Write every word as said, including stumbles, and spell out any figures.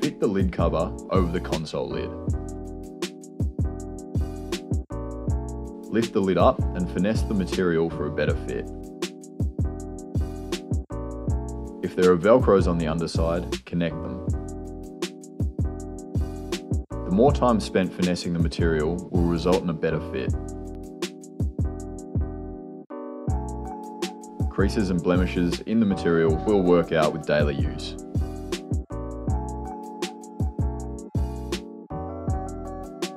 Fit the lid cover over the console lid. Lift the lid up and finesse the material for a better fit. If there are velcros on the underside, connect them. The more time spent finessing the material will result in a better fit. Creases and blemishes in the material will work out with daily use.